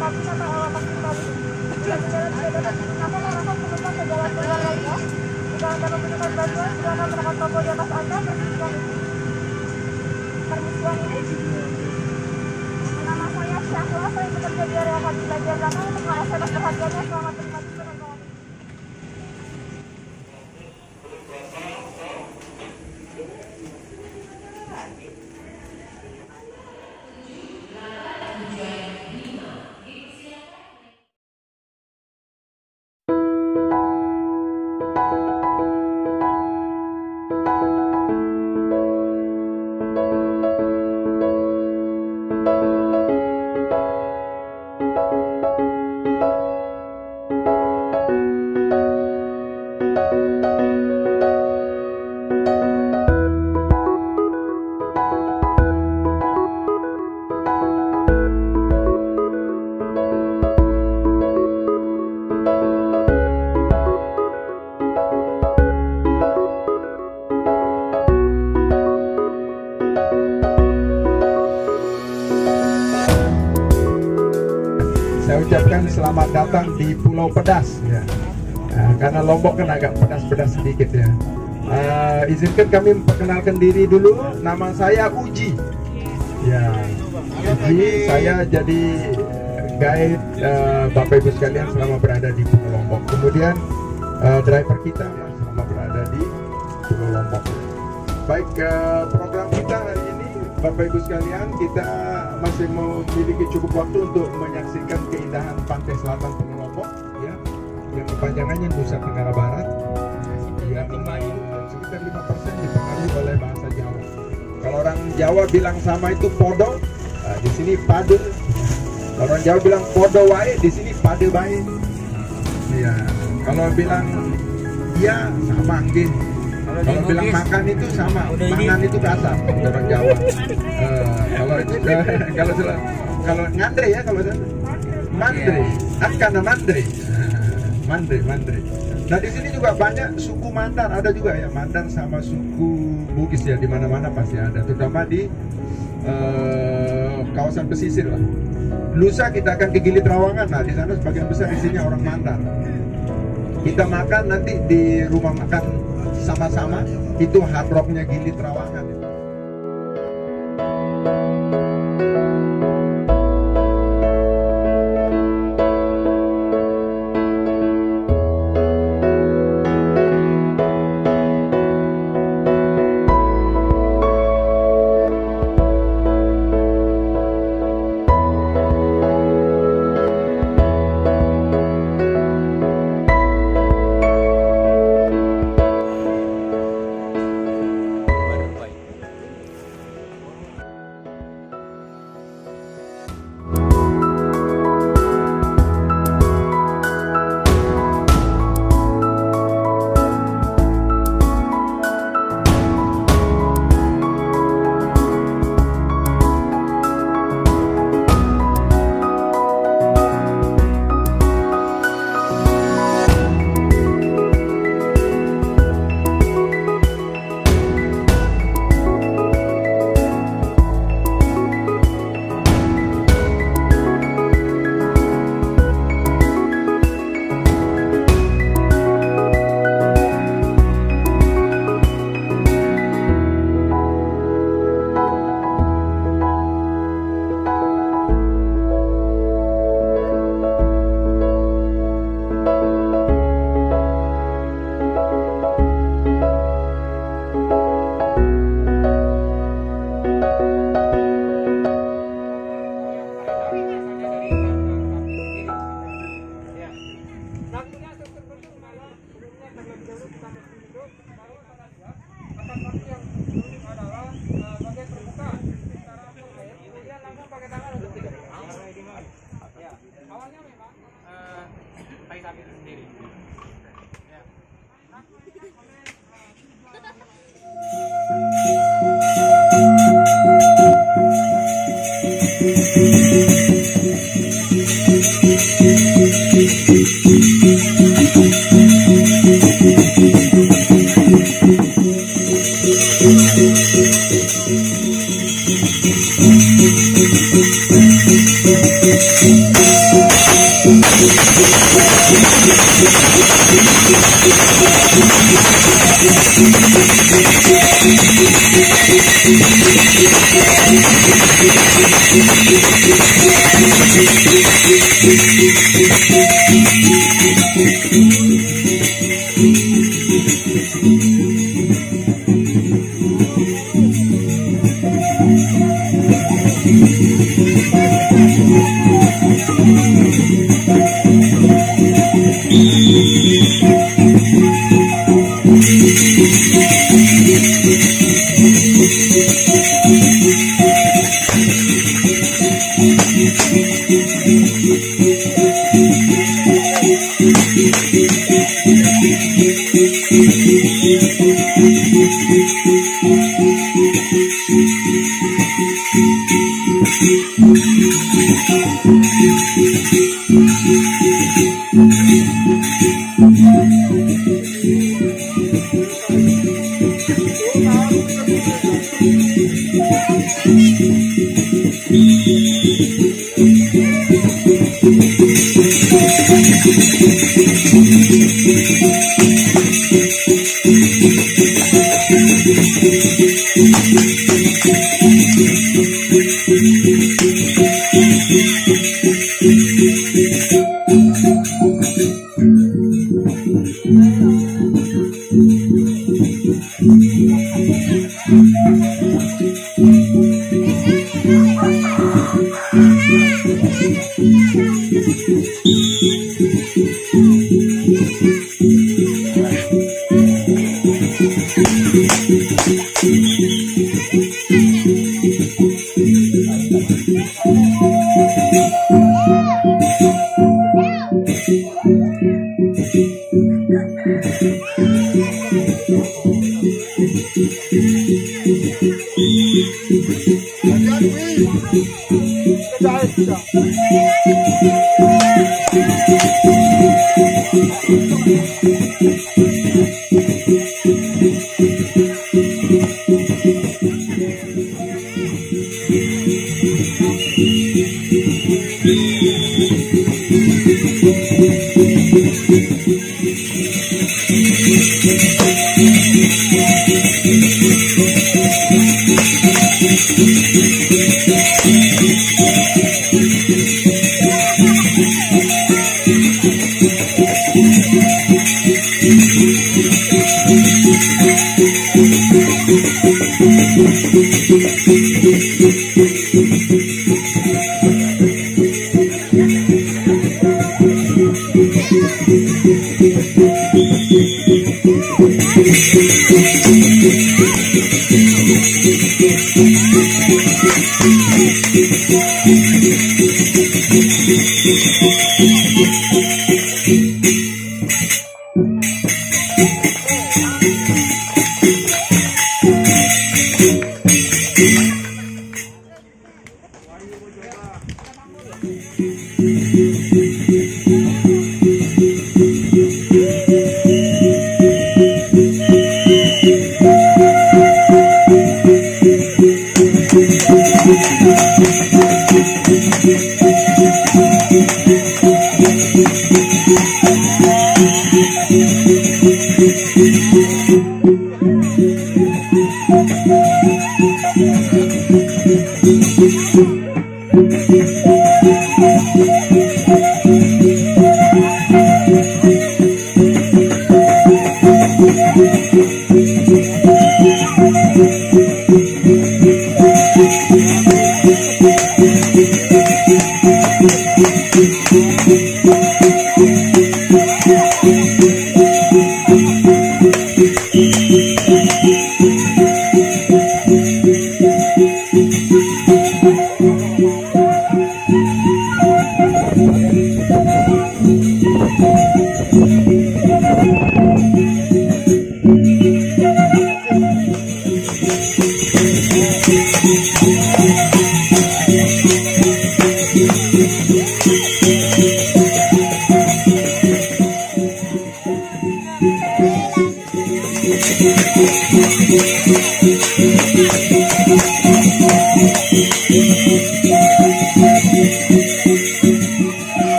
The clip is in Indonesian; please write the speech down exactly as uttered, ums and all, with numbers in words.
kabin atau alat kabin. Bila berjalan tidak dapat digunakan, arahkan penumpang ke jalan keluar lainnya. Jika Anda membutuhkan bantuan, silakan menekan tombol di atas Anda. Permisian ini. Permisian ini. Nama saya Syahla, saya bekerja di area kabin bagian belakang untuk mengarahkan perhatiannya. Selamat menikmati penerbangan. Saya ucapkan selamat datang di Pulau Pedas ya. Nah, karena Lombok kan agak pedas-pedas sedikit ya. Uh, izinkan kami memperkenalkan diri dulu. Nama saya Uji. Ya, Uji. Saya jadi guide uh, Bapak Ibu sekalian selama berada di Pulau Lombok. Kemudian uh, driver kita selama berada di Pulau Lombok. Baik, uh, program kita hari ini, Bapak Ibu sekalian, kita masih memiliki cukup waktu untuk menyaksikan keindahan pantai selatan Pulau Lombok ya, yang kepanjangannya Nusa Tenggara Barat, yang sekitar lima persen dipengaruhi oleh bahasa Jawa. Kalau orang Jawa bilang sama itu podo, nah, di sini pade. Kalau orang Jawa bilang podo wae, di sini pade bae. Ya, kalau bilang iya sama nggih. Kalau bilang makan itu sama, mangan itu kasar orang Jawa. Uh, kalau itu kalau kalau ngandre ya kalau mandre, akan mandre, mandre, mandre. Nah di sini juga banyak suku Mandan, ada juga ya Mandan sama suku Bugis ya, di mana-mana pasti ada, terutama di uh, kawasan pesisir lah. Lusa kita akan ke Gili Trawangan, nah di sana sebagian besar isinya orang Mandan. Kita makan nanti di rumah makan sama-sama, itu hard rocknya Gili Trawangan. Thank you. Thank you.